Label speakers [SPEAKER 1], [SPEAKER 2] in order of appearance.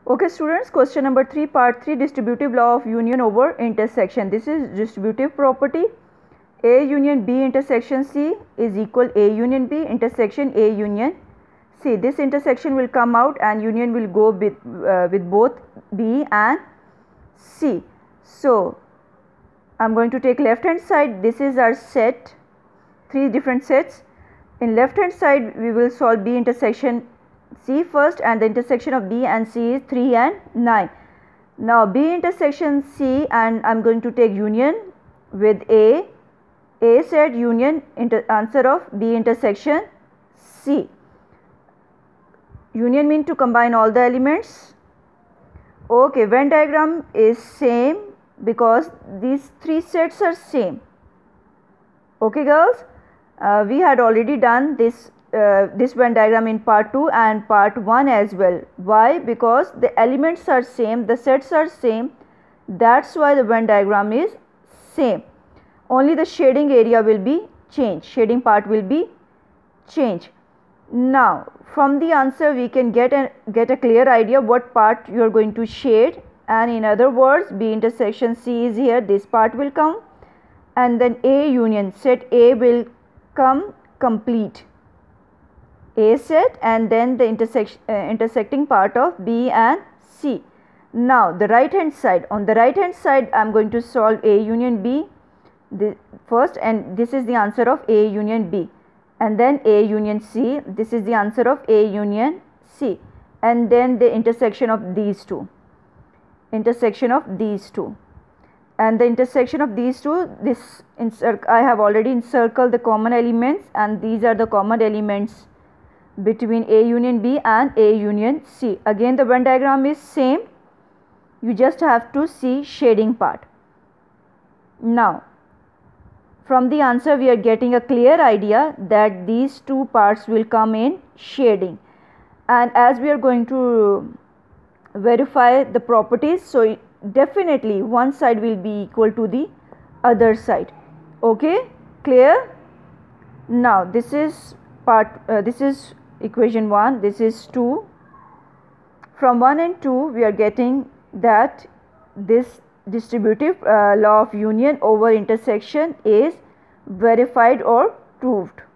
[SPEAKER 1] Okay students, question number 3, part 3, distributive law of union over intersection. This is distributive property. A union B intersection C is equal A union B intersection A union C. This intersection will come out and union will go with both B and C. So I'm going to take left hand side. This is our set, 3 different sets. In left hand side we will solve B intersection C first, and the intersection of B and C is 3 and 9. Now B intersection C, and I am going to take union with A set union answer of B intersection C. Union means to combine all the elements. Okay, Venn diagram is same because these 3 sets are same. Okay girls, we had already done this Venn diagram in part 2 and part 1 as well. Why? Because the elements are same, the sets are same, that's why the Venn diagram is same. Only the shading area will be changed, shading part will be changed. Now from the answer we can get a clear idea what part you are going to shade, and in other words B intersection C is here, this part will come, and then A union set A will come complete, A set, and then the intersecting part of B and C. Now the right hand side, on the right hand side I am going to solve A union B first, and this is the answer of A union B, and then A union C, this is the answer of A union C, and then the intersection of these two, and the intersection of these two, this I have already encircled the common elements, and these are the common elements between A union B and A union C. Again the Venn diagram is same, you just have to see shading part. Now from the answer we are getting a clear idea that these two parts will come in shading, and as we are going to verify the properties, so definitely one side will be equal to the other side. Okay, clear? Now this is this is equation 1, this is 2. From 1 and 2 we are getting that this distributive law of union over intersection is verified or proved.